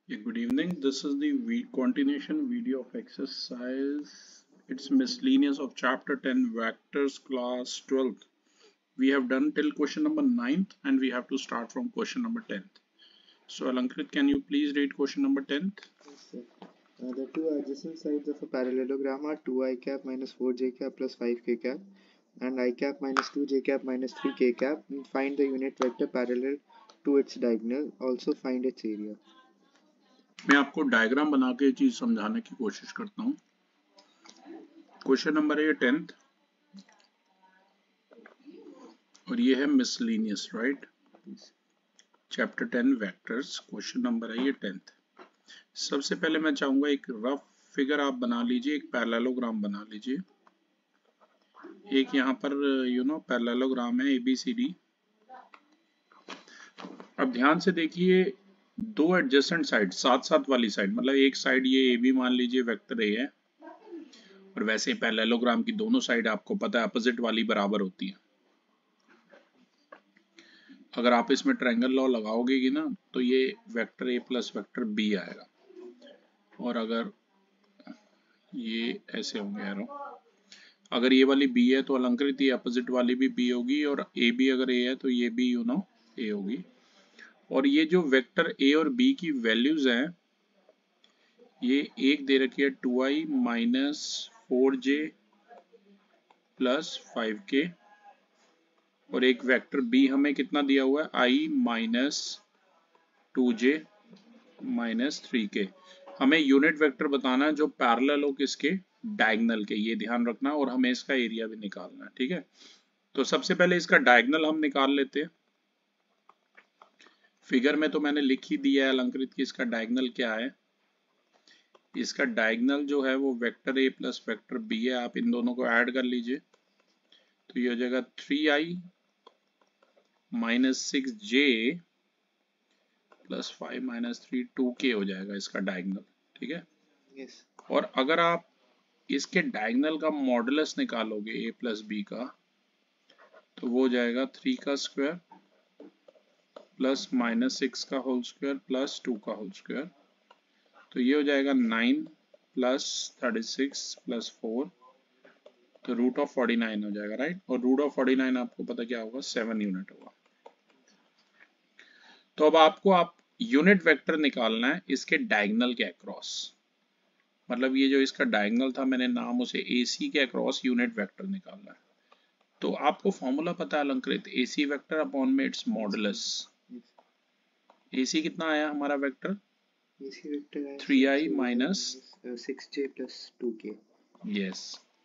Yeah, good evening. This is the continuation video of exercise. It's miscellaneous of chapter 10 vectors class 12th. We have done till question number 9th and we have to start from question number 10th. So Alankrit, can you please read question number 10th? Yes, sir. The two adjacent sides of a parallelogram are 2 I cap minus 4 j cap plus 5 k cap and I cap minus 2 j cap minus 3 k cap. Find the unit vector parallel to its diagonal. Also find its area. मैं आपको diagram बना के चीज समझाने की कोशिश करता हूँ. क्वेश्चन नंबर है 10th और ये है miscellaneous, right? Chapter 10 vectors, question number है ये 10th. सबसे पहले मैं चाहूंगा एक रफ फिगर आप बना लीजिए, एक पैरेललोग्राम बना लीजिए. एक यहाँ पर पैरेललोग्राम है ABCD. अब ध्यान से देखिए, दो एडजेसेंट साइड, साथ साथ वाली साइड, मतलब एक साइड ये AB मान लीजिए वेक्टर A है, और वैसे पैरेललोग्राम की दोनों साइड आपको पता है अपोजिट वाली बराबर होती है. अगर आप इसमें ट्रायंगल लॉ लगाओगे कि ना, तो ये vector A plus vector B आएगा. और अगर ये ऐसे होंगे एरो, अगर ये वाली B है तो अलंकृत ये अपोजिट वाली भी B होगी, और AB अगर A है तो ये भी A होगी. और ये जो वेक्टर A और B की वैल्यूज हैं, ये एक दे रखी है 2i minus 4j plus 5k, और एक वेक्टर B हमें कितना दिया हुआ है i minus 2j minus 3k. हमें यूनिट वेक्टर बताना है जो पैरेलल हो किसके, डायगोनल के, ये ध्यान रखना. और हमें इसका एरिया भी निकालना है, ठीक है? तो सबसे पहले इसका डायगोनल हम निकाल लेते हैं. फिगर में तो मैंने लिख ही दिया है अलंकृत की इसका डायगोनल क्या है. इसका डायगोनल जो है वो vector A plus vector B है. आप इन दोनों को ऐड कर लीजिए तो ये हो जाएगा 3i minus 6j plus 5 minus 3 2k हो जाएगा इसका डायगोनल, ठीक है? Yes. और अगर आप इसके डायगोनल का मॉडुलस निकालोगे A प्लस B का, तो वो हो जाएगा 3 का स्क्वायर प्लस माइनस 6 का होल स्क्वायर प्लस 2 का होल स्क्वायर. तो ये हो जाएगा 9 प्लस 36 प्लस 4, तो रूट ऑफ 49 हो जाएगा, राइट? और रूट ऑफ 49 आपको पता क्या होगा, 7 यूनिट होगा. तो अब आपको यूनिट वेक्टर निकालना है इसके डायगोनल के अक्रॉस. मतलब ये जो इसका डायगोनल था, मैंने नाम उसे AC के अक्रॉस यूनिट वेक्टर निकालना है. तो आपको फॉर्मूला पता है अलंकृत, AC वेक्टर अपॉन में इट्स मॉडुलस. AC कितना आया हमारा वेक्टर, AC vector है 3i minus 6j plus 2k. Yes.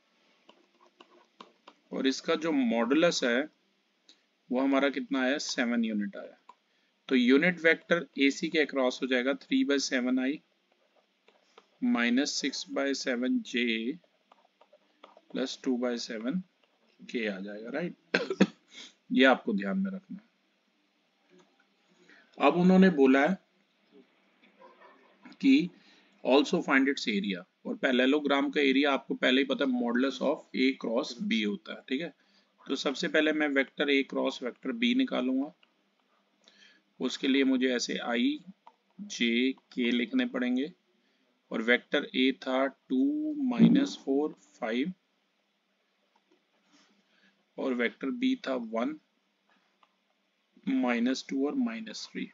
और इसका जो मॉडुलस है वो हमारा कितना आया, 7 यूनिट आया. तो यूनिट वेक्टर AC के अक्रॉस हो जाएगा 3/7i minus 6/7j plus 2/7k आ जाएगा, राइट? ये आपको ध्यान में रखना. अब उन्होंने बोला है कि ऑल्सो फाइंड इट्स एरिया, और पैरेललोग्राम का एरिया आपको पहले ही पता है, modulus of A cross B होता है, ठीक है? तो सबसे पहले मैं vector A cross vector B निकालूंगा. उसके लिए मुझे ऐसे I J K लिखने पड़ेंगे. और वेक्टर A था 2 माइनस 4 5, और वेक्टर B था 1 माइनस 2 और माइनस 3.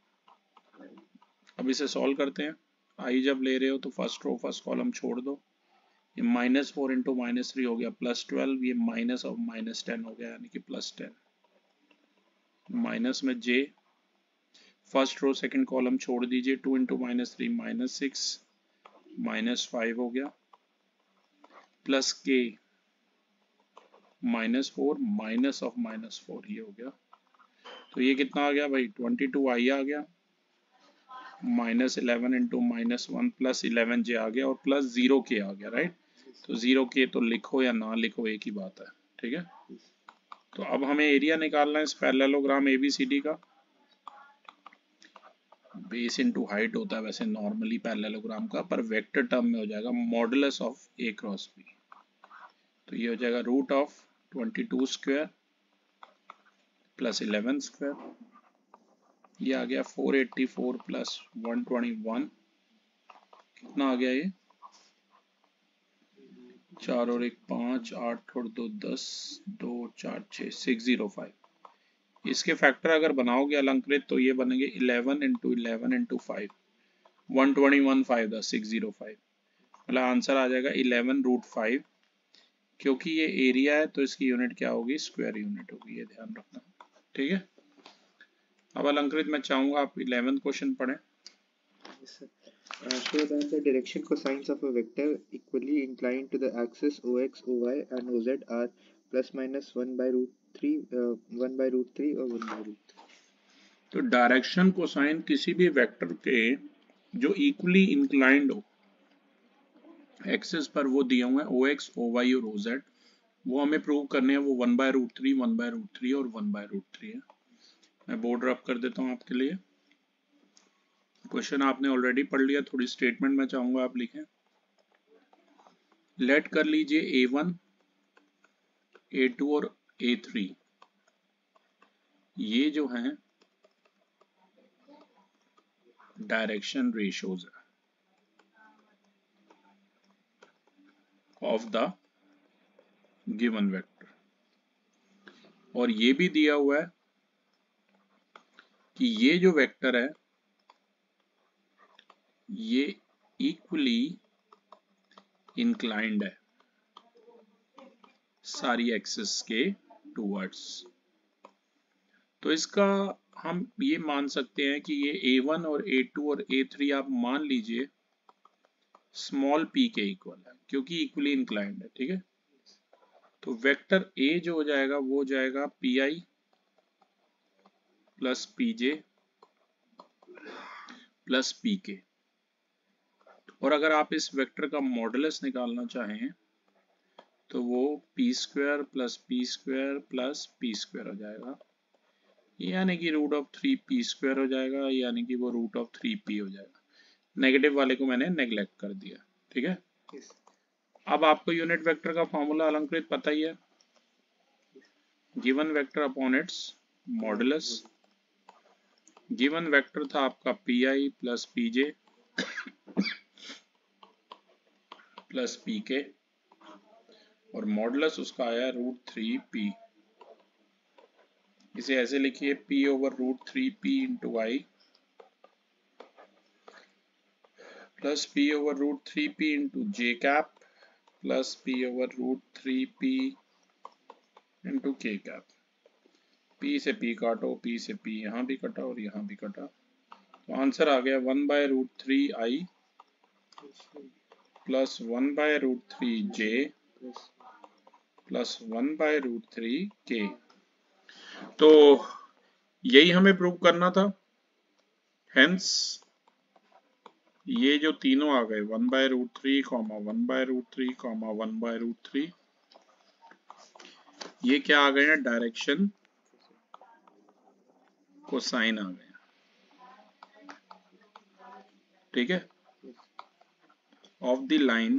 अब इसे सॉल्व करते हैं. I जब ले रहे हो तो फर्स्ट रो फर्स्ट कॉलम छोड़ दो. ये माइनस 4 इंटू माइनस 3 हो गया प्लस 12, ये माइनस और माइनस 10 हो गया, यानी कि प्लस 10. माइनस में J, first row second column छोड़ दीजिए, 2 इंटू माइनस 3 माइनस 6 माइनस 5 हो गया, plus K minus 4 minus of minus 4, ये हो गया. तो ये कितना आ गया भाई, 22i आ गया, minus 11 into minus 1 plus 11j आ गया, और प्लस 0k आ गया, राइट? तो 0k तो लिखो या ना लिखो एक ही बात है, ठीक है? तो अब हमें एरिया निकालना है इस पैरेललोग्राम ABCD का. बेस इनटू हाइट होता है वैसे नॉर्मली पैरेललोग्राम का, पर वेक्टर टर्म में हो जाएगा modulus of A cross B. तो ये हो जाएगा root of 22 square plus 11 square ये आ गया 484 प्लस 121, कितना आ गया ये? 4 और 1 5, 8 और 2 10, 2 4 6, 605। इसके फैक्टर अगर बनाओगे अलंकृत तो ये बनेंगे 11 इंटू 11 इंटू 5, 121 5 10 605, मतलब आंसर आ जाएगा 11√5। क्योंकि ये एरिया है तो इसकी यूनिट क्या होगी? स्क्वायर यूनिट होगी, ये ध्यान रखना, ठीक है। अब अलंकृत मैं चाहूंगा आप 11th क्वेश्चन पढ़ें। Show that the direction cosines of a vector equally inclined to the axis OX, OY and OZ are plus minus 1 by root 3, 1 by root 3 और 1 by root 3। तो डायरेक्शन कोसाइन किसी भी वेक्टर के जो equally inclined हो axis पर, वो दिए हुए हैं OX, OY और OZ, वो हमें प्रूव करने हैं। वो 1/√3, 1/√3 और 1/√3 है। मैं बोर्ड रब कर देता हूँ आपके लिए। क्वेश्चन आपने ऑलरेडी पढ़ लिया, थोड़ी स्टेटमेंट मैं चाहूंगा आप लिखें। लेट कर लीजिए A1, A2 और A3 ये जो हैं direction ratios of the given vector, और ये भी दिया हुआ है कि ये जो वेक्टर है ये इक्वली इंक्लाइंड है सारी एक्सिस के टूवर्ड्स। तो इसका हम ये मान सकते हैं कि ये A1 और A2 और A3 आप मान लीजिए स्मॉल p के इक्वल है, क्योंकि इक्वली इंक्लाइंड है, ठीक है। तो वेक्टर A जो हो जाएगा वो हो जाएगा PI plus PJ plus PK। और अगर आप इस वेक्टर का मॉडुलस निकालना चाहें तो वो p² plus p² plus p² हो जाएगा, यानी कि √3p² हो जाएगा, यानी कि वो √3p हो जाएगा। नेगेटिव वाले को मैंने नेग्लेक्ट कर दिया, ठीक है। अब आपको यूनिट वेक्टर का फॉर्मूला अलंकृत पता ही है, given vector upon its modulus. Given vector था आपका PI plus PJ plus PK और मॉडुलस उसका आया √3p। इसे ऐसे लिखिए p/√3p into I plus p/√3p into J cap plus p/√3p into K cap. p से p काटो, p से p यहाँ भी कटा और यहाँ भी कटा, तो आंसर आ गया 1/√3i plus 1/√3j plus 1/√3k। तो यही हमें प्रूव करना था। हेंस ये जो तीनों आ गए 1/√3, 1/√3, 1/√3, ये क्या आ गए हैं? डायरेक्शन कोसाइन आ गए, ठीक है, of the line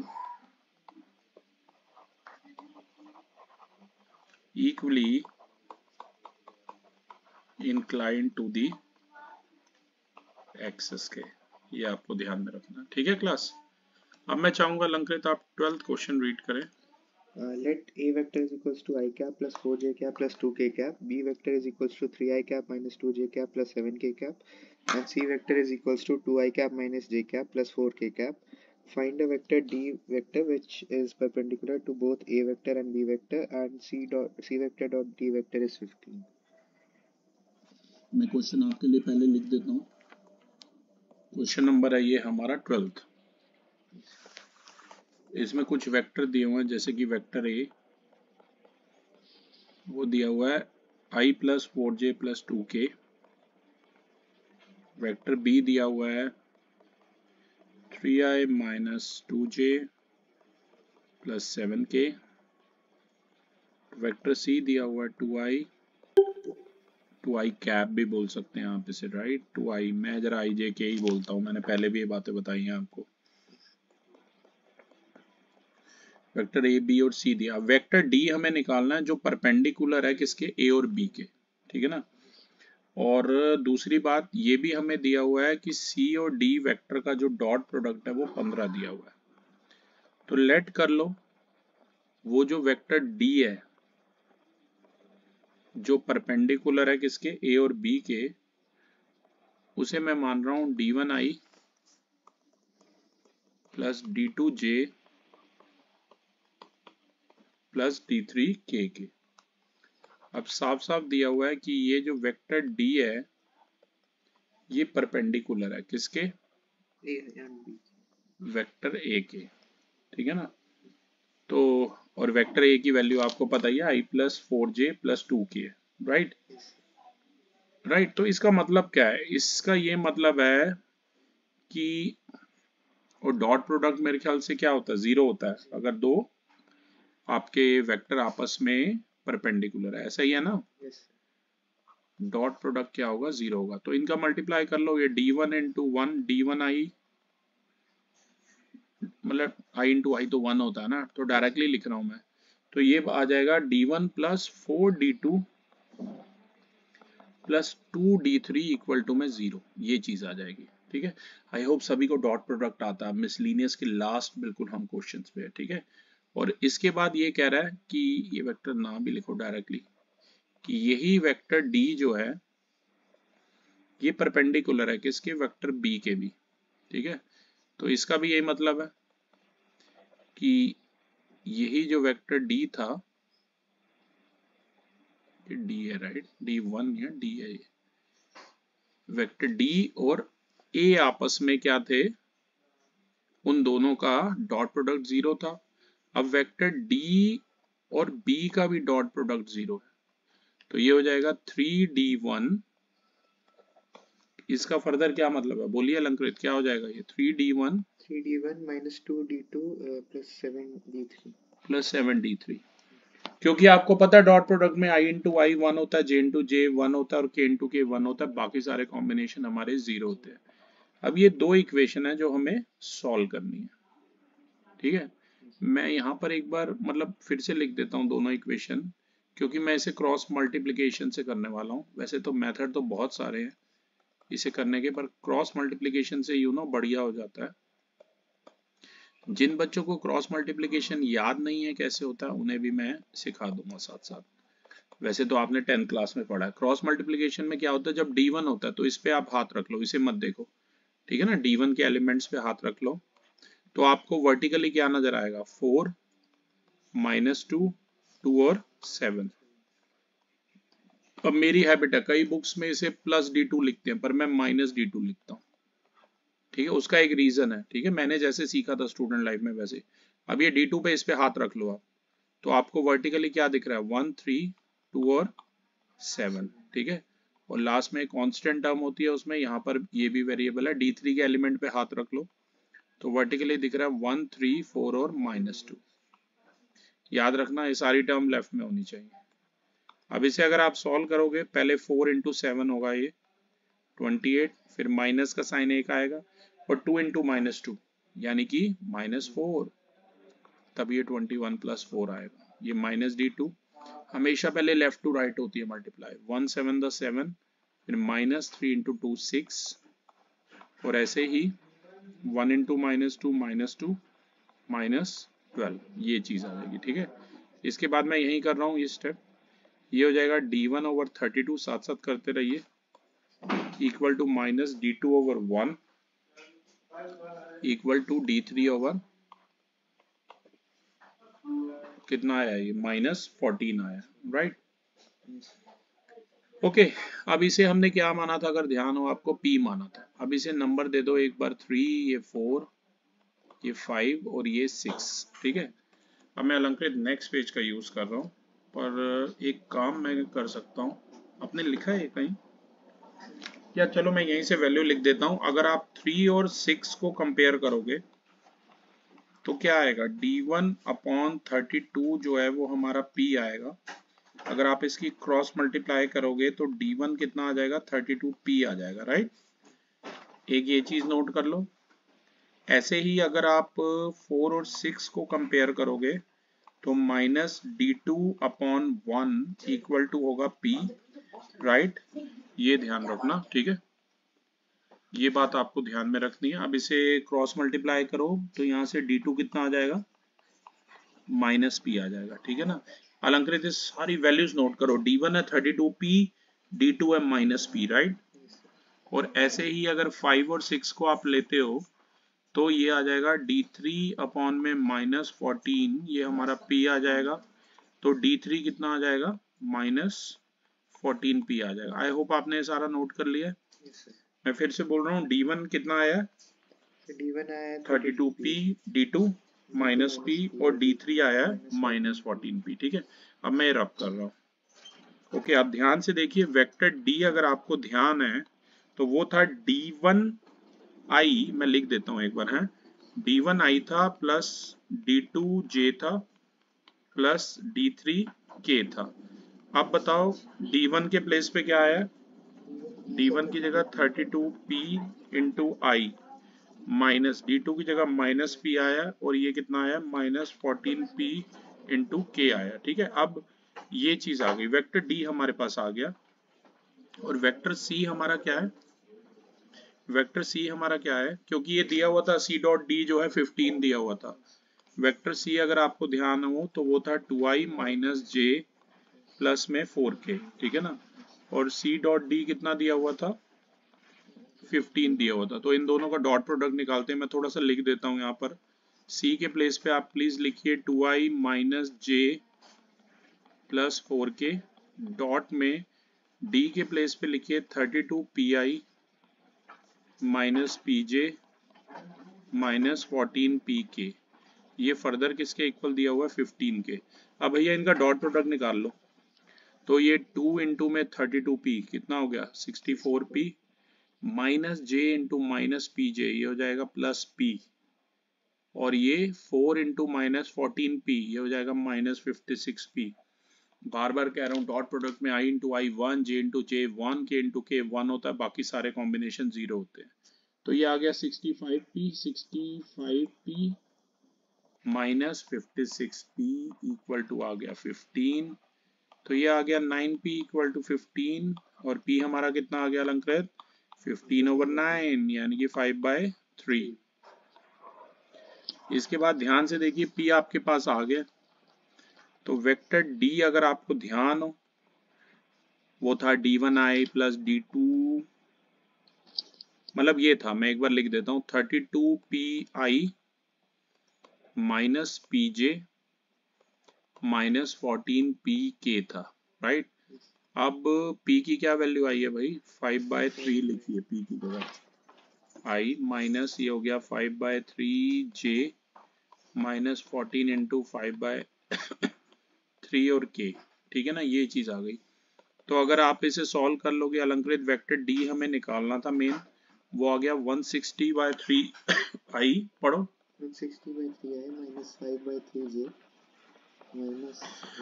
equally inclined to the axis के। ये आपको ध्यान में रखना, ठीक है क्लास। अब मैं चाहूंगा अलंकृत आप 12th क्वेश्चन रीड करें। Let A vector is equals to I cap plus 4j cap plus 2k cap, B vector is equals to 3I cap minus 2j cap plus 7k cap, and C vector is equals to 2I cap minus j cap plus 4k cap. Find a vector D vector which is perpendicular to both A vector and B vector, and C vector dot D vector is 15. मैं question आपके लिए पहले लिख देता हूँ। Question number है ये हमारा 12th। इसमें कुछ वेक्टर दिए हुए हैं, जैसे कि वेक्टर ए वो दिया हुआ है i plus 4j plus 2k। Vector B दिया हुआ है 3i minus 2j plus 7k। Vector C दिया हुआ है 2i कैप भी बोल सकते हैं आप इसे, राइट। 2i, मैं जरा ijk ही बोलता हूँ, मैंने पहले भी ये बातें बताई हैं आपको। वेक्टर ए बी और सी दिया। वेक्टर डी हमें निकालना है जो परपेंडिकुलर है किसके? ए और बी के, ठीक है ना। और दूसरी बात ये भी हमें दिया हुआ है कि C और D वेक्टर का जो डॉट प्रोडक्ट है वो 15 दिया हुआ है। तो लेट कर लो वो जो वेक्टर D है जो परपेंडिकुलर है किसके, A और B के, उसे मैं मान रहा हूं D1I plus D2J plus D3K के। अब साफ साफ दिया हुआ है कि ये जो वेक्टर D है ये परपेंडिकुलर है किसके, वेक्टर A के, ठीक है ना। तो और वेक्टर A की वैल्यू आपको पता ही है I plus 4J plus 2K है, राइट राइट। तो इसका मतलब क्या है, इसका ये मतलब है कि और डॉट प्रोडक्ट मेरे ख्याल से क्या होता है, 0 होता है अगर दो आपके वेक्टर आपस में परपेंडिकुलर है, ऐसा ही है ना। डॉट प्रोडक्ट क्या होगा, 0 होगा। तो इनका मल्टीप्लाई कर लो, ये D1 इंटू 1 D1I, मतलब I इंटू आई तो 1 होता है ना, तो डायरेक्टली लिख रहा हूं मैं। तो ये आ जाएगा D1 plus 4D2 plus 2D3 equal to में 0, ये चीज आ जाएगी, ठीक है। आई होप सभी को डॉट प्रोडक्ट आता है। मिसलिनियस के लास्ट बिल्कुल हम क्वेश्चंस पे है, ठीक है। और इसके बाद ये कह रहा है कि ये वेक्टर ना भी लिखो डायरेक्टली, कि यही वेक्टर D जो है ये परपेंडिकुलर है किसके, वेक्टर B के भी, ठीक है। तो इसका भी यही मतलब है कि यही जो वेक्टर D था, ये D है राइट, D1 या D है, ये वेक्टर D और A आपस में क्या थे, उन दोनों का डॉट प्रोडक्ट 0 था। अब वेक्टर D और B का भी डॉट प्रोडक्ट 0 है, तो ये हो जाएगा 3D1। इसका फर्दर क्या मतलब है, बोलिए अलंकृत, क्या हो जाएगा ये 3D1 minus 2D2 plus 7D3, क्योंकि आपको पता है डॉट प्रोडक्ट में I इंटू आई 1 होता है, J इंटू J 1 होता है और K इंटू K 1 होता है, बाकी सारे कॉम्बिनेशन हमारे 0 होते हैं। अब ये दो इक्वेशन है जो हमें सॉल्व करनी है, ठीक है। मैं यहाँ पर एक बार मतलब फिर से लिख देता हूँ दोनों इक्वेशन, क्योंकि मैं इसे क्रॉस मल्टीप्लिकेशन से करने वाला हूँ। वैसे तो मेथड तो बहुत सारे हैं इसे करने के, पर क्रॉस मल्टीप्लिकेशन से बढ़िया हो जाता है। जिन बच्चों को क्रॉस मल्टीप्लिकेशन याद नहीं है कैसे होता है, उन्हें भी मैं सिखा दूंगा साथ साथ। वैसे तो आपने 10th क्लास में पढ़ा है। क्रॉस मल्टीप्लिकेशन में क्या होता है, जब D1 होता है तो इस पे आप हाथ रख लो, इसे मत देखो, ठीक है ना। D1 के एलिमेंट्स पे हाथ रख लो, तो आपको वर्टिकली क्या नजर आएगा, 4 -2 2 और 7। अब मेरी हैबिट है, कई बुक्स में इसे प्लस D2 लिखते हैं पर मैं माइनस D2 लिखता हूँ, ठीक है। उसका एक रीजन है, ठीक है, मैंने जैसे सीखा था स्टूडेंट लाइफ में वैसे। अब ये D2 पे इस पे हाथ रख लो आप, तो आपको वर्टिकली क्या दिख रहा है, 1 3 2 और 7, ठीक है। और लास्ट में कांस्टेंट टर्म होती है उसमें, यहाँ पर ये भी वेरिएबल है। D3 के एलिमेंट पे हाथ रख लो, तो वर्टिकली दिख रहा है 1 3 4 और -2। याद रखना ये सारी टर्म लेफ्ट में होनी चाहिए। अब इसे अगर आप सॉल्व करोगे, पहले 4 इंटू 7 होगा ये 28, फिर माइनस का साइन एक आएगा, और 2 इंटू -2 यानी कि -4, तब ये 21 प्लस 4 आएगा। ये -D2 हमेशा पहले लेफ्ट टू राइट होती है मल्टीप्लाई, 1 7 द 7, फिर -3 इंटू 2 6, और ऐसे ही 1 इंटू -2 -2 -12, ये चीज आ जाएगी, ठीक है। इसके बाद मैं यही कर रहा हूँ ये स्टेप, ये हो जाएगा D1 ओवर 32, साथ साथ करते रहिए, equal to -D2 over 1 equal to D3 over कितना आया, ये -14 आया, राइट। ओके, अब इसे हमने क्या माना था, अगर ध्यान हो आपको, P माना था। अब इसे नंबर दे दो, एक बार 3, ये 4, ये 5 और ये 6, ठीक है। अब मैं अलंकृत नेक्स्ट पेज का यूज कर रहा हूँ, पर एक काम मैं कर सकता हूँ, आपने लिखा है कहीं, या चलो मैं यहीं से वैल्यू लिख देता हूँ। अगर आप 3 और 6 को कंपेयर करोगे तो क्या आएगा, D1 अपॉन 32 जो है वो हमारा P आएगा। अगर आप इसकी क्रॉस मल्टीप्लाई करोगे तो D1 कितना आ जाएगा, 32P आ जाएगा, राइट। एक ये चीज नोट कर लो। ऐसे ही अगर आप 4 और 6 को कंपेयर करोगे तो -D2 अपॉन 1 इक्वल टू होगा P, राइट। ये ध्यान रखना, ठीक है, ये बात आपको ध्यान में रखनी है। अब इसे क्रॉस मल्टीप्लाई करो तो यहाँ से d2 कितना आ जाएगा, माइनस पी आ जाएगा, ठीक है ना। अलंकृत ये सारी वैल्यूज नोट करो, d1 है 32p, d2 है माइनस पी, राइट। और ऐसे ही अगर 5 और 6 को आप लेते हो तो ये आ जाएगा d3 अपॉन में -14, ये हमारा p आ जाएगा। तो d3 कितना आ जाएगा, -14p आ जाएगा। आई होप आपने सारा नोट कर लिया है। मैं फिर से बोल रहा हूँ, d1 कितना आया, D1 आया 32p, d2 माइनस p और d3 आया -14p, ठीक है। अब मैं रब कर रहा हूँ, ओके। आप ध्यान से देखिए, वेक्टर d अगर आपको ध्यान है तो वो था d1i, मैं लिख देता हूँ एक बार, है d1i था प्लस d2j था प्लस d3k था। अब बताओ d1 के प्लेस पे क्या आया, d1 की जगह 32p इंटू आई, माइनस d2 की जगह माइनस p आया और ये कितना आया, -14p इंटू के आया, ठीक है। अब ये चीज आ गई, वेक्टर d हमारे पास आ गया। और वेक्टर c हमारा क्या है, वेक्टर c हमारा क्या है, क्योंकि ये दिया हुआ था c डॉट d जो है 15 दिया हुआ था। वेक्टर c अगर आपको ध्यान हो तो वो था 2i माइनस j प्लस में 4k, ठीक है ना। और c डॉट d कितना दिया हुआ था, 15 दिया हुआ था। तो इन दोनों का डॉट प्रोडक्ट निकालते हैं। मैं थोड़ा सा लिख देता हूँ यहाँ पर, c के प्लेस पे आप प्लीज लिखिए 2i minus j plus 4k, dot में d के प्लेस पे लिखिए 32pi minus pj minus 14pk। ये फर्दर किसके इक्वल दिया हुआ है, 15 के। अब भैया इनका डॉट प्रोडक्ट निकाल लो। तो ये 2 इंटू में 32p कितना हो गया, 64p minus j into minus pj, ये हो जाएगा प्लस p। और ये 4 इंटू माइनस 14p, ये हो जाएगा -56p। बार बार कह रहा हूँ, डॉट प्रोडक्ट में i into I 1, j into j 1, k into k 1 होता है, बाकी सारे कॉम्बिनेशन 0 होते हैं। तो ये आ गया 65p minus 56p equal to आ गया 15। तो ये आ गया 9p इक्वल टू 15 और p हमारा कितना आ गया अलंकृत, 15/9 यानी कि 5/3। इसके बाद ध्यान से देखिए, p आपके पास आ गया। तो वेक्टर d अगर आपको ध्यान हो वो था d1i प्लस d2, मतलब ये था, मैं एक बार लिख देता हूँ 32pi माइनस pj -14pk था, राइट। अब p की क्या वैल्यू आई है भाई, 5/3 लिखिए p की जगह, i माइनस ये हो गया 5/3j माइनस 14 इंटू 5/3 और k, ठीक है ना, ये चीज आ गई। तो अगर आप इसे सॉल्व कर लोगे, अलंकृत वेक्टर d हमें निकालना था मेन, वो आ गया 160/3 i, पढ़ो 160/3 है माइनस 5/3j माइनस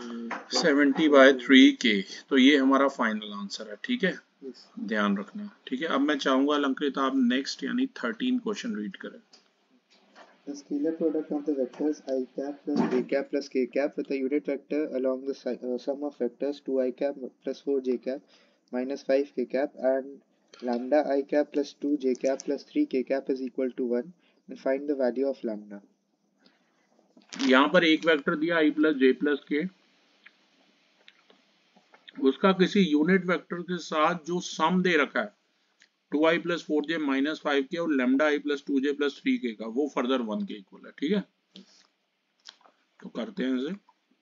70/3k। तो ये हमारा फाइनल आंसर है, ठीक है, yes. ध्यान रखना, ठीक है। अब मैं चाहूंगा अलंकृत आप नेक्स्ट यानी 13 क्वेश्चन रीड करें। The scalar product of the vectors I cap plus j cap plus k cap with a unit vector along the sum of vectors 2i cap plus 4j cap minus 5k cap and lambda I cap plus 2j cap plus 3k cap is equal to 1 and find the value of lambda. यहाँ पर एक vector दिया i plus J plus के, उसका किसी unit vector के साथ जो सम दे रखा है 2i plus 4j minus 5k और lambda i plus 2j plus 3k का, वो फर्दर 1 के इक्वल है, ठीक है। तो करते हैं इसे।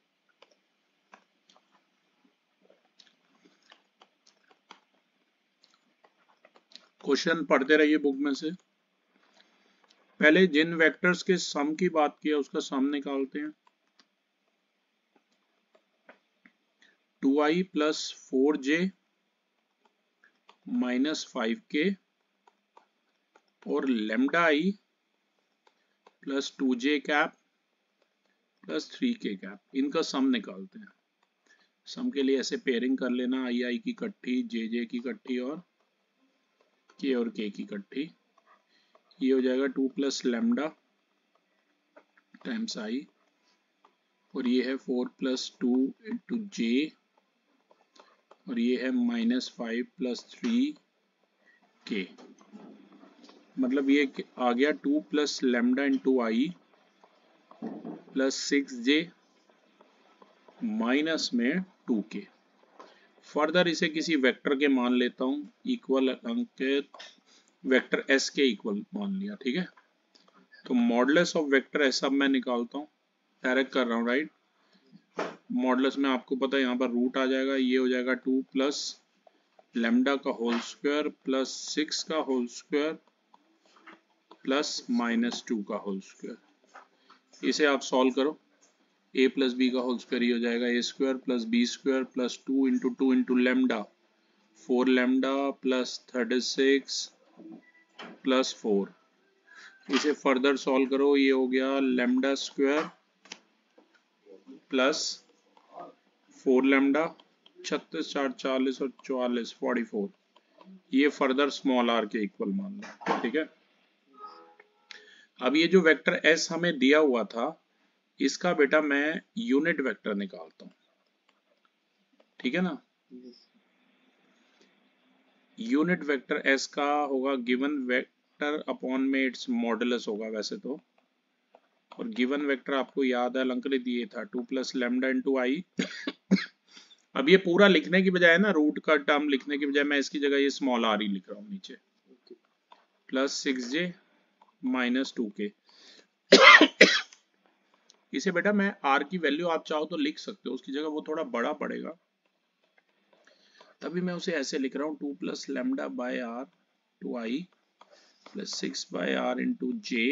क्वेश्चन पढ़ते रहिए बुक में से। पहले जिन वेक्टर्स के सम की बात किया उसका सम निकालते हैं। 2i plus 4j minus 5k और lambda i plus 2j cap plus 3k cap, इनका सम निकालते हैं। सम के लिए ऐसे पेयरिंग कर लेना, आई की इकट्ठी, जे की इकट्ठी और के की इकट्ठी। ये हो जाएगा 2 प्लस लेमडा टाइम्स आई और ये है 4 प्लस 2 इंटू जे और ये है -5 + 3k, मतलब ये आ गया 2 + लैम्डा × i + 6j माइनस में 2k। फर्दर इसे किसी वेक्टर के मान लेता हूँ, इक्वल अंकित वेक्टर s के इक्वल मान लिया, ठीक है। तो मॉडुलस ऑफ वेक्टर s अब मैं निकालता हूँ, डायरेक्ट कर रहा हूँ, राइट। मॉडुलस में आपको पता है यहाँ पर रूट आ जाएगा, ये हो जाएगा 2 + लैम्डा का होल स्क्वायर + 6 का होल स्क्वायर + -2 का होल स्क्वायर। इसे आप सॉल्व करो, a + b का होल स्क्वायर हो जाएगा a² + b² + 2 × 2 × लैम्डा 4 लैम्डा + 36 + 4। इसे फर्दर सॉल्व करो, ये हो गया λ² + 4 लैम्डा 36 4 40 और 44 44। ये फर्दर स्मॉल r के इक्वल मान लो, ठीक है। अब ये जो वेक्टर s हमें दिया हुआ था, इसका बेटा मैं यूनिट वेक्टर निकालता हूं, ठीक है ना। यूनिट वेक्टर s का होगा गिवन वेक्टर अपॉन में इट्स मॉडुलस होगा वैसे तो, और गिवन वेक्टर आपको याद है अलंकृत ये था 2 + लैम्डा × i। अब ये पूरा लिखने की बजाय ना, रूट का टर्म लिखने की बजाय मैं इसकी जगह ये स्मॉल r ही लिख रहा हूँ नीचे, + 6j - 2k। इसे बेटा मैं r की वैल्यू आप चाहो तो लिख सकते हो, उसकी जगह वो थोड़ा बड़ा पड़ेगा, तभी मैं उसे ऐसे लिख रहा हूँ 2 + lambda by r × i + 6 by r × j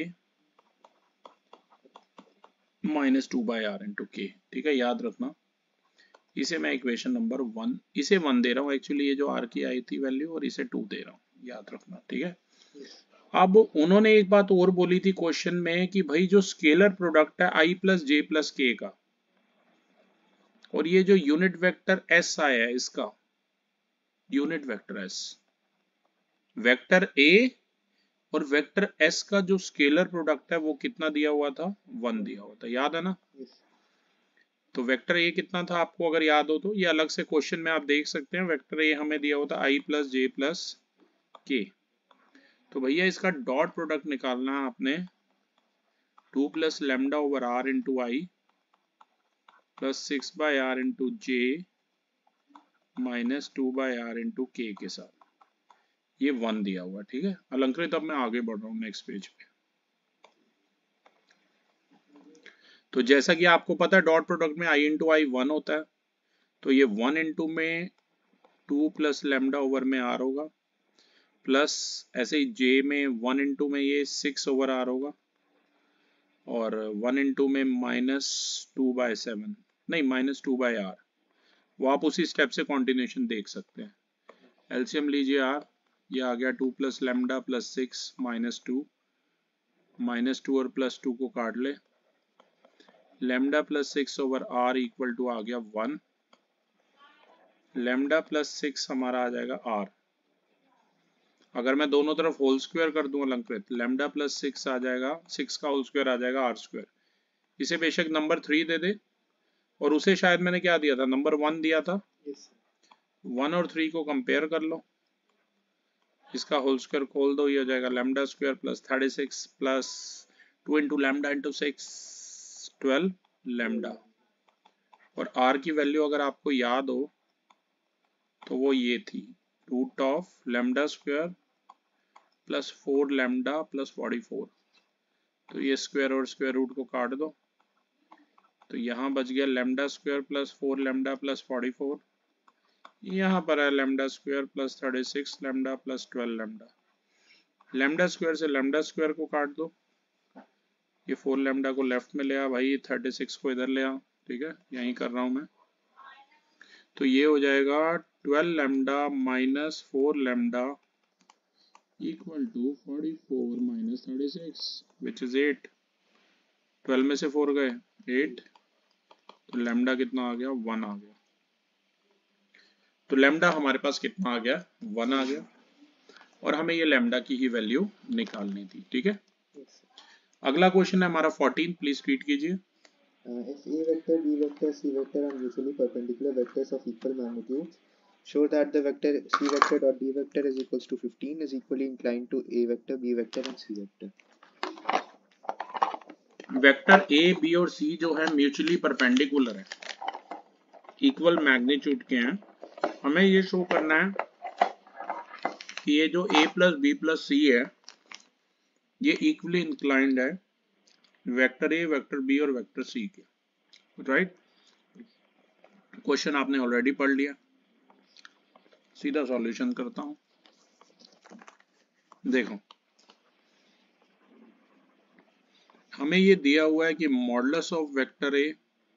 -2 by r × k, ठीक है, याद रखना। इसे मैं इक्वेशन नंबर 1, इसे 1 दे रहा हूँ एक्चुअली, ये जो r की आई थी वैल्यू, और इसे 2 दे रहा हूँ, याद रखना, ठीक है। अब उन्होंने एक बात और बोली थी क्वेश्चन में कि भाई जो स्केलर प्रोडक्ट है i + j + k का, और ये जो यूनिट वेक्टर s आया है, इसका unit vector s, vector a और वेक्टर s का जो स्केलर प्रोडक्ट है वो कितना दिया हुआ था, 1 दिया हुआ था, याद है ना। तो वेक्टर ए कितना था आपको अगर याद हो तो, ये अलग से क्वेश्चन में आप देख सकते हैं, वेक्टर ए हमें दिया होता i + j + k। तो भैया इसका डॉट प्रोडक्ट निकालना है आपने, 2 + lambda over r × i + 6 by r × j -2 by r × k के साथ, ये 1 दिया हुआ, ठीक है। अलंकृत अब मैं आगे बढ़ रहा हूँ नेक्स्ट पेज पे। तो जैसा कि आपको पता है डॉट प्रोडक्ट में i × i 1 होता है, तो ये 1 × में 2 + लैम्डा ओवर में r होगा, प्लस ऐसे ही j में 1 × में ये 6 ओवर r होगा, और 1 × में -2 बाय 7, नहीं -2 बाय r, वो आप उसी स्टेप से कॉन्टिन्यूशन देख सकते हैं। एलसीएम लीजिए r, ये आ गया 2 + लैम्डा + 6 -2, -2 और +2 को काट ले, lambda + 6 over r equal to आ गया 1, लैम्डा + 6 हमारा आ जाएगा r। अगर मैं दोनों तरफ होल स्क्वायर कर दूं अलंकृत, लैम्डा + 6 आ जाएगा, 6 का होल स्क्वायर आ जाएगा r²। इसे बेशक नंबर 3 दे दे, और उसे शायद मैंने क्या दिया था, नंबर 1 दिया था। 1 और 3 को कंपेयर कर लो, इसका होल स्क्वायर खोल दो, ये हो जाएगा λ² + 36 प्लस 2 × लैम्डा × 6 12 लैम्डा, और r की वैल्यू अगर आपको याद हो तो वो ये थी √λ² + 4 लैम्डा + 44। तो ये स्क्वायर और स्क्वायर रूट को काट दो, तो यहाँ बच गया λ² + 4 लैम्डा + 44, यहाँ पर है λ² + 36 लैम्डा + 12 लैम्डा, λ² से λ² को काट दो, ये 4 लैम्डा को लेफ्ट में ले आ भाई, 36 को इधर ले आ, ठीक है, यहीं कर रहा हूँ मैं। तो ये हो जाएगा 12 lambda - 4 lambda equal to 44 - 36 which is 8। 12 में से 4 गए 8, तो लैम्डा कितना आ गया, 1 आ गया। तो लैम्डा हमारे पास कितना आ गया, 1 आ गया, और हमें ये लैम्डा की ही वैल्यू निकालनी थी, ठीक है। अगला क्वेश्चन है हमारा 14, प्लीज रीड कीजिए। If A vector, B vector, C vector are mutually perpendicular vectors of equal magnitude, Show that the vector C vector dot D vector is equals to 15 is equally inclined to A vector, B vector and C vector. Vector A B और C जो है mutually perpendicular है, equal magnitude के हैं। हमें ये show करना है कि ये जो A plus B plus C है ये इक्वली इंक्लाइंड है वेक्टर ए, वेक्टर बी और वेक्टर सी के, राइट। क्वेश्चन आपने ऑलरेडी पढ़ लिया, सीधा सॉल्यूशन करता हूं। देखो हमें ये दिया हुआ है कि modulus of vector A,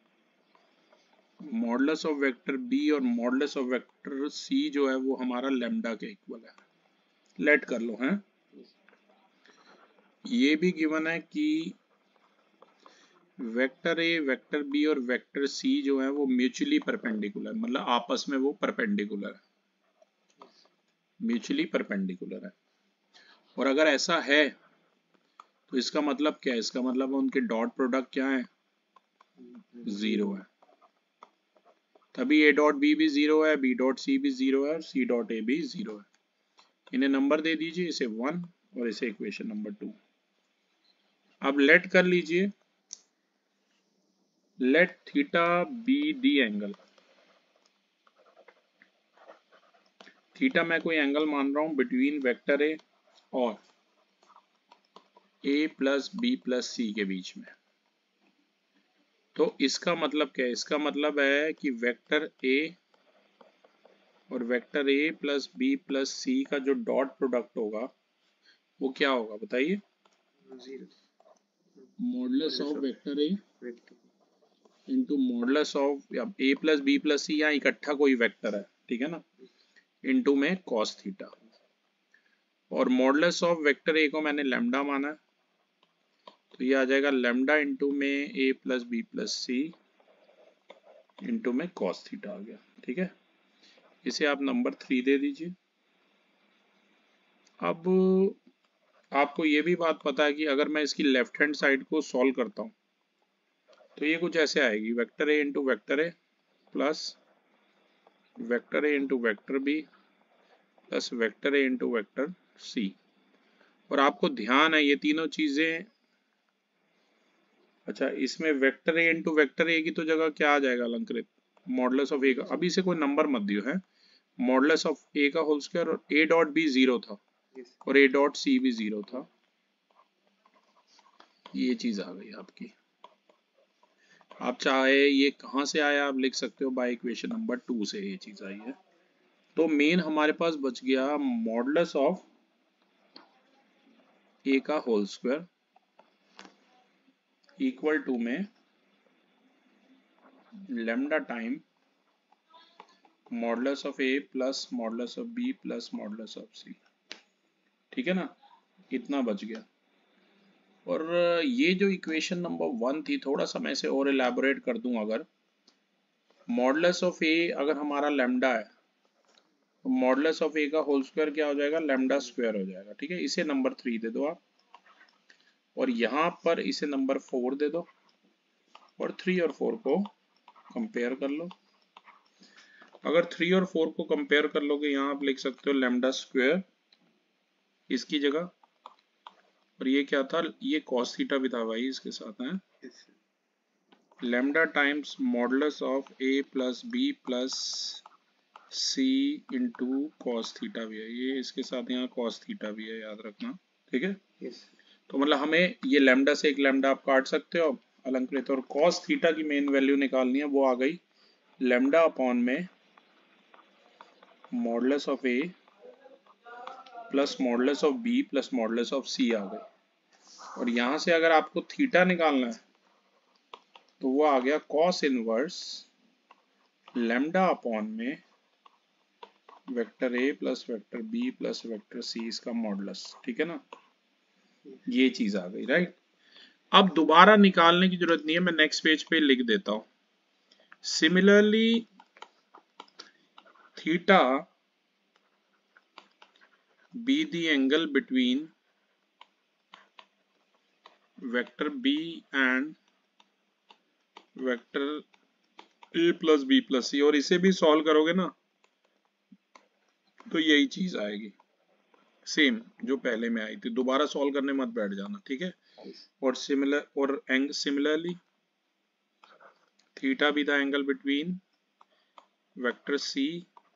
modulus of vector B और मॉडुलस ऑफ वेक्टर सी जो है वो हमारा लैम्डा के इक्वल है। लेट कर लो हैं। ये भी गिवन है कि वेक्टर ए, वेक्टर बी और वेक्टर सी जो है वो म्यूचुअली परपेंडिकुलर, मतलब आपस में वो परपेंडिकुलर है, म्यूचुअली परपेंडिकुलर है। और अगर ऐसा है तो इसका मतलब क्या है? इसका मतलब उनके डॉट प्रोडक्ट क्या है? 0 है। तभी ए डॉट बी भी 0 है, बी डॉट सी भी 0 है और सी डॉट ए भी 0 है। इन्हें नंबर दे दीजिए, इसे 1 और इसे इक्वेशन नंबर 2। अब लेट कर लीजिए, let theta be the angle. Theta मैं कोई एंगल मान रहा हूं बिटवीन वेक्टर ए और A plus B plus C के बीच में। तो इसका मतलब क्या है? इसका मतलब है कि वेक्टर ए और vector A plus B plus C का जो डॉट प्रोडक्ट होगा वो क्या होगा बताइए? Modulus of vector A into modulus of A plus B plus C, यहाँ इकट्ठा कोई वेक्टर है, ठीक है ना, इंटू में कॉस थीटा। और मॉडुलस ऑफ वेक्टर ए को मैंने लैम्डा माना है, तो ये आ जाएगा लैम्डा इंटू में A plus B plus C into में कॉस थीटा आ गया, ठीक है। इसे आप नंबर 3 दे दीजिए। अब आपको ये भी बात पता है कि अगर मैं इसकी लेफ्ट हैंड साइड को सॉल्व करता हूँ तो ये कुछ ऐसे आएगी, vector A into vector A plus vector A into vector B plus vector A into vector C. और आपको ध्यान है ये तीनों चीजें, अच्छा इसमें vector A into vector A की तो जगह क्या आ जाएगा अलंकृत? मॉडुलस ऑफ ए का, अभी से कोई नंबर मत दियो है, मॉडुलस ऑफ ए का होल स्क्वायर। और ए डॉट बी 0 था और ए डॉट सी भी 0 था, ये चीज आ गई आपकी। आप चाहे ये कहां से आया आप लिख सकते हो, बाय इक्वेशन नंबर 2 से ये चीज आई है। तो मेन हमारे पास बच गया मॉडुलस ऑफ ए का होल स्क्वायर इक्वल टू में lambda time modulus of A plus modulus of B plus modulus of C, ठीक है ना, इतना बच गया। और ये जो इक्वेशन नंबर 1 थी, थोड़ा सा मैं इसे और एलैबोरेट कर दूं। अगर मॉडुलस ऑफ ए अगर हमारा लैम्डा है तो मॉडुलस ऑफ ए का होल स्क्वायर क्या हो जाएगा? लैम्डा स्क्वायर हो जाएगा, ठीक है। इसे नंबर 3 दे दो आप, और यहाँ पर इसे नंबर 4 दे दो, और 3 और 4 को कंपेयर कर लो। अगर 3 और 4 को कंपेयर कर लोगे, यहाँ आप लिख सकते हो लैम्डा स्क्वायर इसकी जगह, और ये क्या था? ये कॉस थीटा भी था भाई इसके साथ है, lambda times modulus of A plus B plus C into cos theta भी है, ये इसके साथ यहाँ कॉस थीटा भी है, याद रखना, ठीक है। तो मतलब हमें ये लैम्डा से एक लैम्डा आप काट सकते हो अलंकृत, और कॉस थीटा की मेन वैल्यू निकालनी है, वो आ गई लैम्डा अपॉन में modulus of A plus modulus of B plus modulus of C आ गई। और यहाँ से अगर आपको थीटा निकालना है तो वो आ गया कॉस इनवर्स लैम्डा अपॉन में vector A plus vector B plus vector C इसका मॉडुलस, ठीक है ना, ये चीज आ गई, राइट। अब दोबारा निकालने की जरूरत नहीं है, मैं नेक्स्ट पेज पे लिख देता हूं। Similarly theta be the angle between vector B and vector A plus B plus C, और इसे भी सॉल्व करोगे ना तो यही चीज आएगी सेम जो पहले में आई थी, दोबारा सॉल्व करने मत बैठ जाना, ठीक है। और similarly theta be the angle between vector C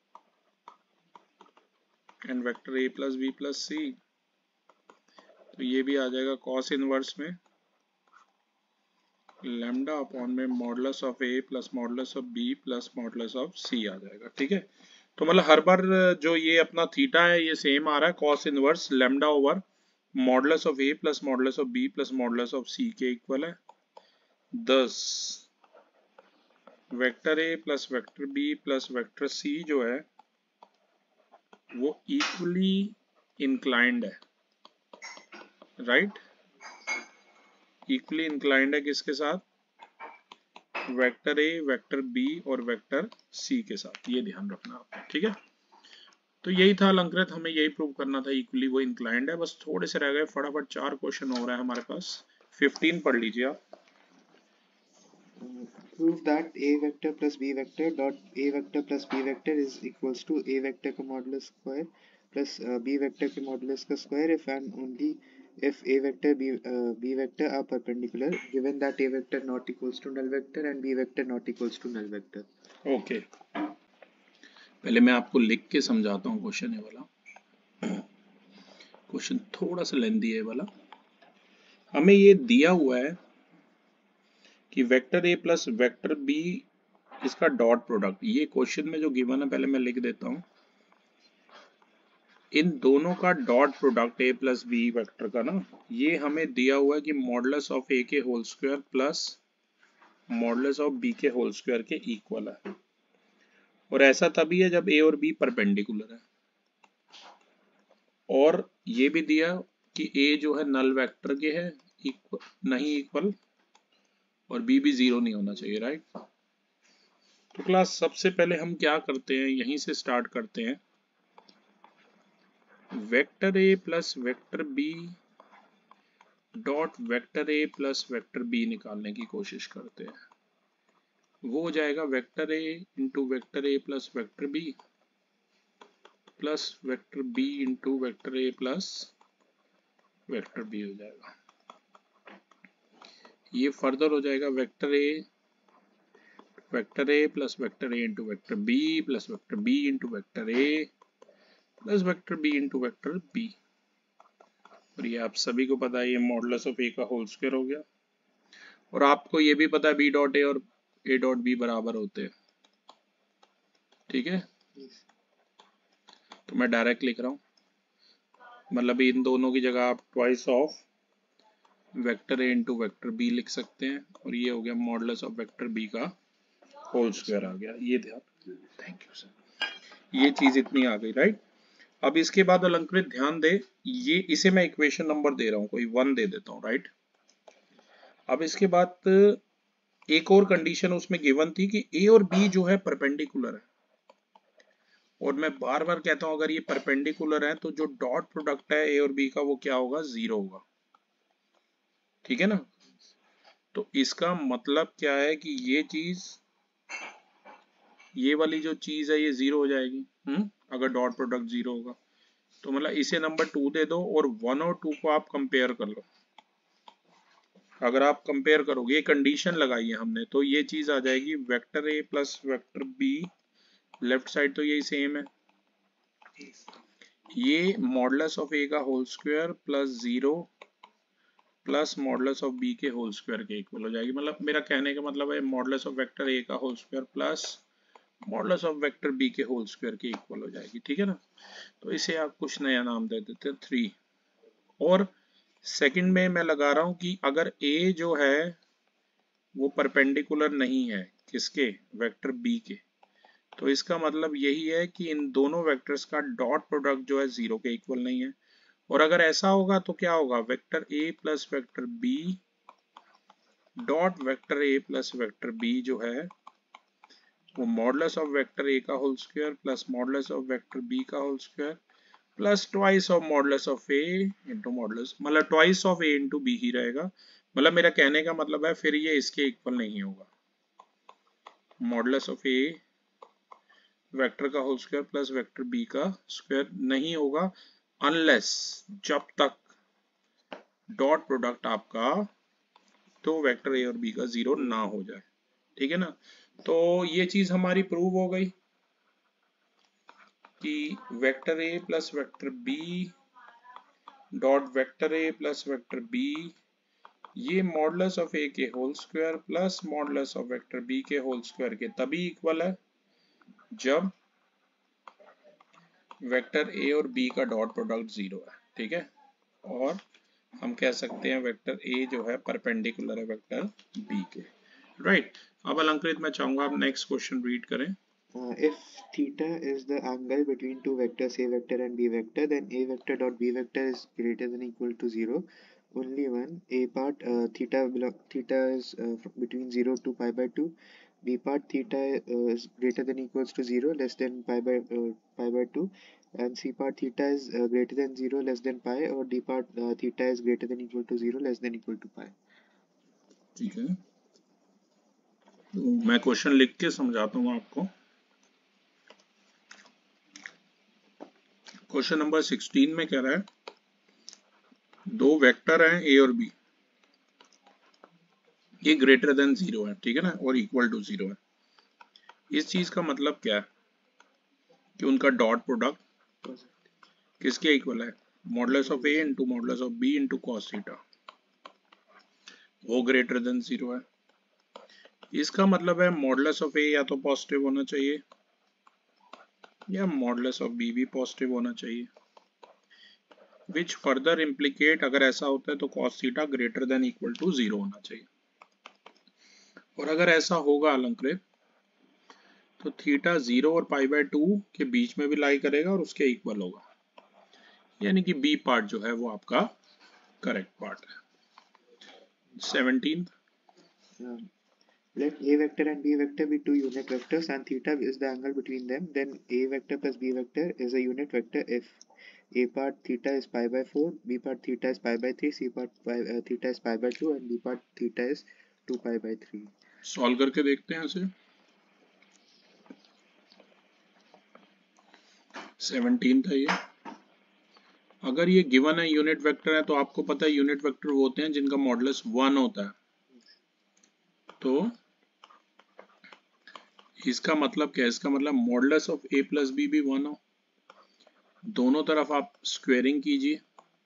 and vector A plus B plus C, तो ये भी आ जाएगा कॉस इनवर्स में लैम्डा अपॉन में modulus of A plus modulus of B plus modulus of C आ जाएगा, ठीक है। तो मतलब हर बार जो ये अपना थीटा है ये सेम आ रहा है, cos inverse lambda over modulus of A plus modulus of B plus modulus of C के इक्वल है। 10 vector A plus vector B plus vector C जो है वो इक्वली इंक्लाइंड है, राइट। इक्वली इंक्लाइंड है किसके साथ? वेक्टर ए, वेक्टर बी और वेक्टर सी के साथ, ये ध्यान रखना आपने, ठीक है। तो यही था अलंकृत, हमें यही प्रूव करना था, इक्वली वो इंक्लाइंड है। बस थोड़े से रह गए, फटाफट 4 क्वेश्चन हो रहा है हमारे पास। 15 पढ़ लीजिए आप। Prove that a vector plus b vector dot a vector plus b vector is equals to a vector का modulus square plus b vector के modulus का square if and only if a vector b vector are perpendicular, given that a vector not equals to null vector and b vector not equals to null vector. Okay, पहले मैं आपको लिख के समझाता हूँ question ये वाला। क्वेश्चन थोड़ा सा लेंथी है वाला। हमें ये दिया हुआ है कि vector A plus vector B इसका डॉट प्रोडक्ट, ये क्वेश्चन में जो गिवन है पहले मैं लिख देता हूं। इन दोनों का dot product A plus B vector का ना, ये हमें दिया हुआ है कि मॉडुलस ऑफ ए के whole square plus modulus of B के होल स्क्वायर के इक्वल है। और ऐसा तभी है जब ए और बी परपेंडिकुलर है। और ये भी दिया कि ए जो है नल वेक्टर के है, इक्वल नहीं इक्वल, और बी भी 0 नहीं होना चाहिए, राइट। तो क्लास सबसे पहले हम क्या करते हैं, यहीं से स्टार्ट करते हैं। Vector A plus vector B dot vector A plus vector B निकालने की कोशिश करते हैं। वो हो जाएगा vector A into vector A plus vector B plus vector B into vector A plus vector B हो जाएगा। ये फर्दर हो जाएगा vector A plus vector A into vector B plus vector B into vector A plus vector B into vector B. और ये आप सभी को पता है, ये मॉडुलस ऑफ ए का होल स्क्वायर हो गया। और आपको ये भी पता है बी डॉट ए और ए डॉट बी बराबर होते हैं, ठीक है। तो मैं डायरेक्ट लिख रहा हूँ, मतलब इन दोनों की जगह आप twice of vector A into vector B लिख सकते हैं। और ये हो गया मॉडुलस ऑफ वेक्टर बी का होल स्क्वायर आ गया। ये ध्यान, थैंक यू सर, ये चीज इतनी आ गई, राइट। अब इसके बाद अलंकृत ध्यान दे, ये इसे मैं इक्वेशन नंबर दे रहा हूँ, कोई 1 दे देता हूँ, राइट। अब इसके बाद एक और कंडीशन उसमें गिवन थी कि ए और बी जो है परपेंडिकुलर है। और मैं बार बार कहता हूं अगर ये परपेंडिकुलर है तो जो डॉट प्रोडक्ट है ए और बी का वो क्या होगा? 0 होगा, ठीक है ना। तो इसका मतलब क्या है कि ये चीज, ये वाली जो चीज है ये 0 हो जाएगी, अगर डॉट प्रोडक्ट 0 होगा। तो मतलब इसे नंबर 2 दे दो और 1 और 2 को आप कंपेयर कर लो। अगर आप कंपेयर करोगे, ये कंडीशन लगाई है हमने, तो ये चीज आ जाएगी vector A plus vector B, left side तो यही सेम है, ये मॉडुलस ऑफ ए का whole square plus 0 plus modulus of B के होल स्क्वायर के इक्वल हो जाएगी। मतलब मेरा कहने का मतलब है मॉडुलस ऑफ वेक्टर ए का whole square plus modulus of vector B के होल स्क्वायर के इक्वल हो जाएगी, ठीक है ना। तो इसे आप कुछ नया नाम दे देते हैं 3। और सेकंड में मैं लगा रहा हूं कि अगर ए जो है वो परपेंडिकुलर नहीं है किसके? वेक्टर बी के, तो इसका मतलब यही है कि इन दोनों वेक्टर्स का डॉट प्रोडक्ट जो है 0 के इक्वल नहीं है। और अगर ऐसा होगा तो क्या होगा? Vector A plus vector B dot vector A plus vector B जो है वो मॉडुलस ऑफ वेक्टर ए का whole square plus modulus of vector B का whole square plus twice of modulus of A into modulus, मतलब twice of A into B ही रहेगा। मतलब मेरा कहने का मतलब है फिर ये इसके इक्वल नहीं होगा। मॉडुलस ऑफ ए वेक्टर का whole square plus vector B का स्क्वायर नहीं होगा अनलेस, जब तक डॉट प्रोडक्ट आपका तो वेक्टर ए और बी का जीरो ना हो जाए। ठीक है ना, तो ये चीज हमारी प्रूव हो गई कि vector A plus vector B dot vector A plus vector B ये मॉडुलस ऑफ ए के whole square plus modulus of vector B के होल स्क्वायर के तभी इक्वल है जब वेक्टर ए और बी का डॉट प्रोडक्ट जीरो है। ठीक है, और हम कह सकते हैं वेक्टर ए जो है परपेंडिकुलर है वेक्टर बी के। राइट, अब अलंकृत मैं चाहूंगा आप नेक्स्ट क्वेश्चन रीड करें। If theta is the angle between two vectors a vector and b vector, then a vector dot b vector is greater than equal to 0 only when a part theta is between 0 to pi by 2, b part theta is greater than equals to 0 less than pi by 2, and c part theta is greater than 0 less than pi, or d part theta is greater than equal to 0 less than equal to pi. ठीक है, तो मैं question लिख के समझाता हूँ आपको। Question number 16 में कह रहा है दो वेक्टर हैं ए और बी, ये ग्रेटर देन जीरो है, ठीक है ना, और इक्वल टू जीरो है। इस चीज का मतलब क्या है कि उनका डॉट प्रोडक्ट किसके इक्वल है, modulus of A into modulus of B into cos theta, वो ग्रेटर देन जीरो है। इसका मतलब है मॉडुलस ऑफ ए या तो पॉजिटिव होना चाहिए या मॉडुलस ऑफ बी भी पॉजिटिव होना चाहिए, विच फर्दर इम्प्लीकेट, अगर ऐसा होता है तो cos theta greater than equal to zero होना चाहिए। और अगर ऐसा होगा अलंकृत तो थीटा जीरो और पाई बाय टू के बीच में भी लाई करेगा और उसके इक्वल होगा, यानी कि बी पार्ट जो है वो आपका करेक्ट पार्ट है। 17 Let a vector and b vector be two unit vectors and theta is the angle between them. Then a vector plus b vector is a unit vector if a part theta is pi by 4, b part theta is pi by 3, c part theta is pi by 2, and d part theta is 2 pi by 3. Solve करके देखते हैं इसे। 17 था ये। अगर ये given है unit vector है तो आपको पता है यूनिट वेक्टर वो होते हैं जिनका मॉडुलस 1 होता है, तो इसका मतलब क्या है, इसका मतलब modulus of A plus B भी 1 हो। दोनों तरफ आप स्क्वेयरिंग कीजिए,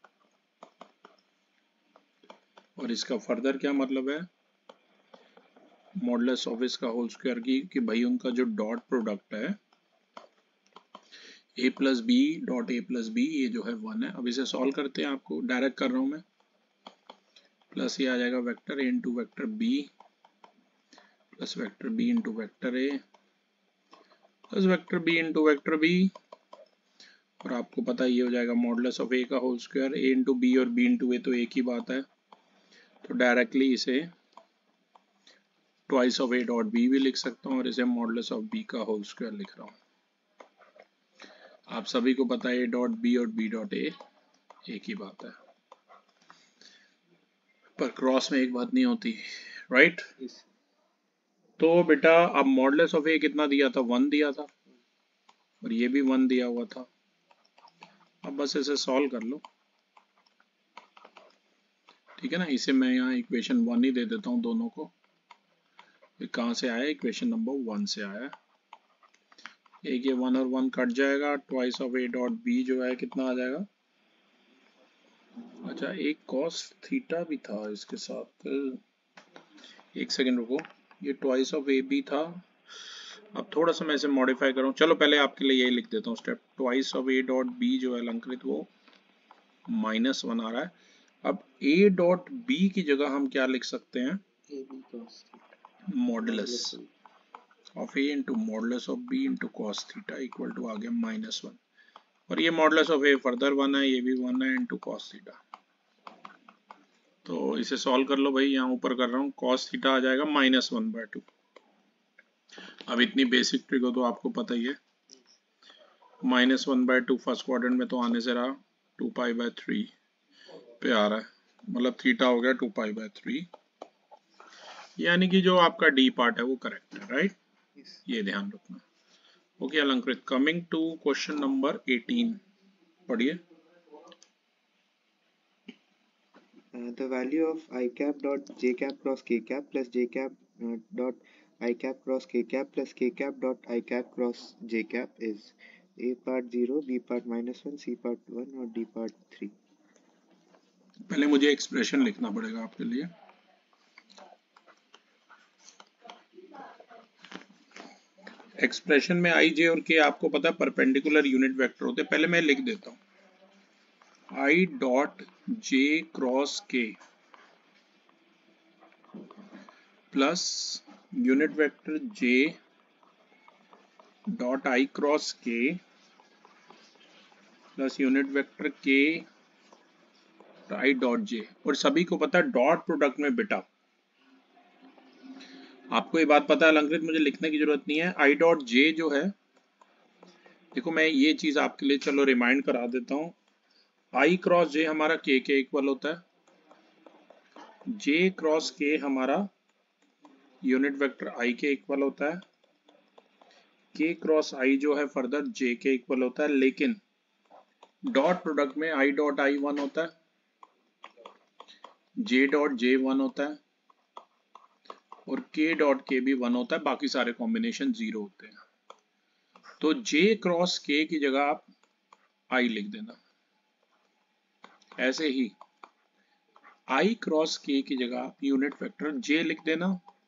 और इसका फर्दर क्या मतलब है, मॉडुलस ऑफ इसका होल स्क्वायर की कि भाई उनका जो डॉट प्रोडक्ट है A plus B dot A plus B ये जो है 1 है। अब इसे सॉल्व करते हैं, आपको डायरेक्ट कर रहा हूं मैं। प्लस ये आ जाएगा vector A into vector B plus vector B into vector A plus vector B into vector B, और आपको पता ये हो जाएगा मॉडुलस ऑफ ए का whole square, A into B और बी इंटू ए तो एक ही बात है, तो डायरेक्टली इसे twice of A dot B भी लिख सकता हूँ और इसे मॉडुलस ऑफ बी का होल स्क्वायर लिख रहा हूँ। आप सभी को पता है ए डॉट बी और बी डॉट ए एक ही बात है, पर क्रॉस में एक बात नहीं होती, राइट। तो बेटा अब मॉडुलस ऑफ ए कितना दिया था, 1 दिया था, और ये भी 1 दिया हुआ था। अब बस इसे सॉल्व कर लो, ठीक है ना। इसे मैं यहाँ इक्वेशन 1 ही दे देता हूँ दोनों को। ये कहाँ से आया, इक्वेशन नंबर 1 से आया। एक ये 1 और 1 कट जाएगा, twice of A dot B जो है कितना आ जाएगा, अच्छा एक कॉस थीटा भी था इसके साथ, एक सेकेंड रुको, ये ट्वाइस ऑफ ए बी था। अब थोड़ा सा मैं इसे मॉडिफाई करूँ, चलो पहले आपके लिए यही लिख देता हूँ step, twice of A dot B जो है अलंकृत वो -1 आ रहा है। अब ए डॉट बी की जगह हम क्या लिख सकते हैं, modulus of A into modulus of B into cos theta equal to आ गया -1, और ये मॉडुलस ऑफ ए फर्दर 1 है, ये भी 1 है इंटू कॉस थीटा। तो इसे सॉल्व कर लो भाई, यहाँ ऊपर कर रहा हूँ, कॉस थीटा आ जाएगा -1/2। अब इतनी बेसिक ट्रिक हो तो आपको पता ही है, -1/2 फर्स्ट क्वाड्रेंट में तो आने से रहा 2π/3 पे आ रहा है, मतलब थीटा हो गया 2π/3, यानी कि जो आपका डी पार्ट है वो करेक्ट है, राइट। ये ध्यान रखना। ओके अलंकृत, कमिंग टू क्वेश्चन नंबर 18, पढ़िए। The value of I cap dot j cap cross k cap plus j cap dot I cap cross k cap plus k cap dot I cap cross j cap is A part 0, B part -1, C part 1 और D part 3। पहले मुझे expression लिखना पड़ेगा आपके लिए। Expression में आई जे और के आपको पता है परपेंडिकुलर यूनिट वेक्टर होते हैं। पहले मैं लिख देता हूँ I dot J cross K plus unit vector J dot I cross K plus unit vector K I dot जे। और सभी को पता है डॉट प्रोडक्ट में बेटा, आपको ये बात पता है अलंकृत, मुझे लिखने की जरूरत नहीं है। आई डॉट जे जो है, देखो मैं ये चीज आपके लिए चलो रिमाइंड करा देता हूँ। आई क्रॉस जे हमारा के इक्वल होता है, जे क्रॉस के हमारा यूनिट वेक्टर आई के इक्वल होता है, के क्रॉस आई जो है फर्दर जे के इक्वल होता है। लेकिन डॉट प्रोडक्ट में आई डॉट आई 1 होता है, जे डॉट जे 1 होता है और के डॉट के भी 1 होता है, बाकी सारे कॉम्बिनेशन 0 होते हैं। तो जे क्रॉस के की जगह आप आई लिख देना, ऐसे ही आई क्रॉस के की जगह आप यूनिट वेक्टर जे लिख देना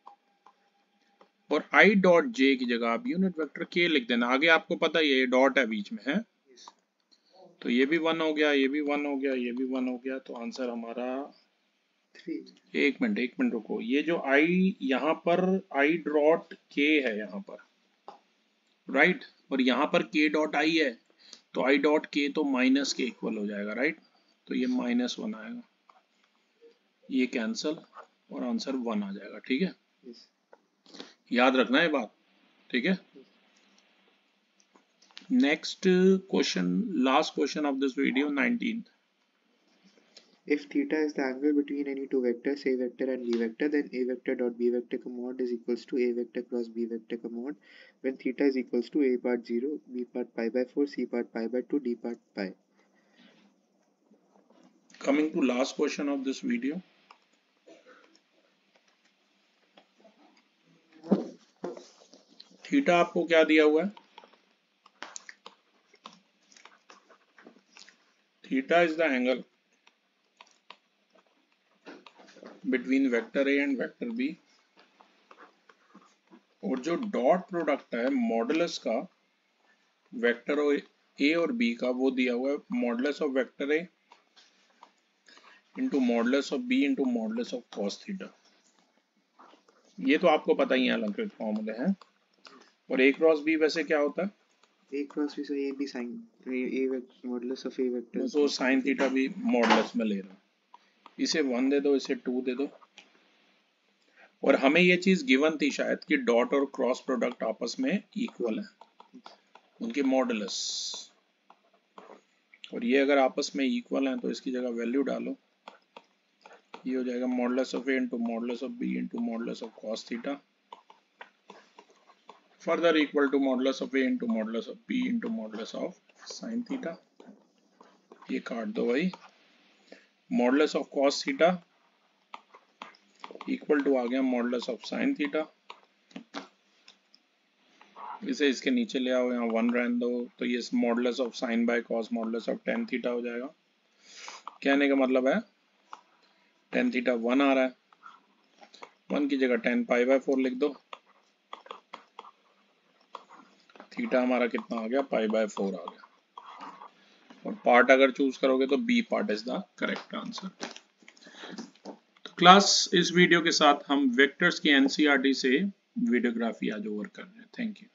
और आई डॉट जे की जगह आप यूनिट वेक्टर के लिख देना। आगे आपको पता है ये डॉट है बीच में है, तो ये भी 1 हो गया, ये भी 1 हो गया, ये भी 1 हो गया। तो आंसर हमारा 3। एक मिनट रुको, ये जो आई यहाँ पर आई डॉट के है यहाँ पर, राइट, और यहाँ पर के डॉट आई है, तो आई डॉट के तो माइनस के इक्वल हो जाएगा, राइट। तो ये -1 आएगा, ये कैंसल और आंसर 1 आ जाएगा, ठीक है। याद रखना है बात, ठीक है। Next question, last question of this video, 19th। If theta is the angle between any two vectors A vector and B vector, then A vector dot B vector mod is equals to A vector cross B vector mod when theta is equals to A part 0, B part pi by 4, C part pi by 2, D part pi। Coming to last question of this video, theta आपको क्या दिया हुआ है? Theta is the angle between vector A and vector B, और जो dot product है modulus का vector A और बी का, वो दिया हुआ है modulus of vector A into modulus of B into modulus of cos theta. ये तो आपको पता ही है, अलंकृत फॉर्मूले हैं। और ए क्रॉस बी वैसे क्या होता है? A cross B, so A B sin modulus of A vector। तो साइन थीटा भी मॉडुलस में ले रहा हूँ। इसे 1 दे दो, इसे 2 दे दो। और हमें ये चीज गिवन थी शायद कि डॉट और क्रॉस प्रोडक्ट आपस में इक्वल है, उनके मॉडुलस। और ये अगर आपस में इक्वल हैं तो इसकी जगह वैल्यू डालो, ये हो जाएगा modulus of A into modulus of B into modulus of cos theta, further equal to modulus of A into modulus of B into modulus of sine theta. ये काट दो भाई, modulus of cos theta equal to आ गया modulus of sine theta. इसे इसके नीचे ले आओ, यहाँ 1 रहने दो, तो ये modulus of sine by cos modulus of tan theta हो जाएगा। कहने का मतलब है टेन थीटा 1 आ रहा है, 1 की जगह टेन पाई बाय 4 लिख दो, थीटा हमारा कितना आ गया, पाई बाय 4 आ गया। और पार्ट अगर चूज करोगे तो B part is the correct answer. तो क्लास, इस वीडियो के साथ हम वेक्टर्स की एनसीईआरटी से वीडियोग्राफी आज ओवर कर रहे हैं। Thank you.